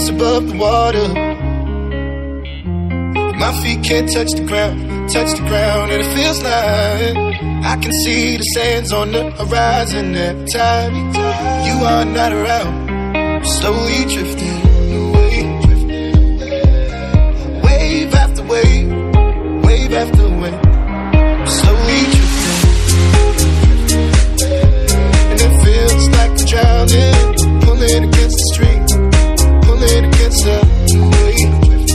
face above the water. My feet can't touch the ground, and it feels like I can see the sands on the horizon every time you are not around. Slowly drifting away, wave after wave, wave after wave. Slowly drifting, and it feels like I'm drowning, pulling against the stream, pulling against the wave.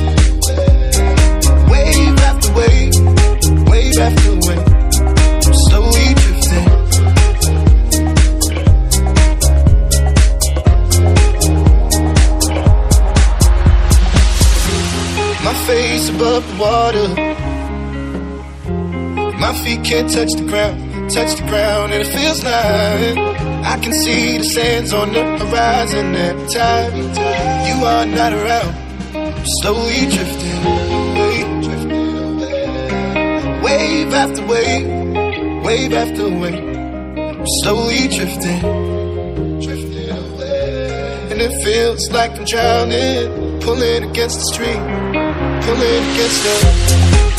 Wave after wave, wave after wave, slowly drifting. My face above the water. My feet can't touch the ground, and it feels like I can see the sands on the horizon every time you are not around. Slowly drifting away, wave after wave, wave after wave, slowly drifting, and it feels like I'm drowning, pulling against the stream, pulling against the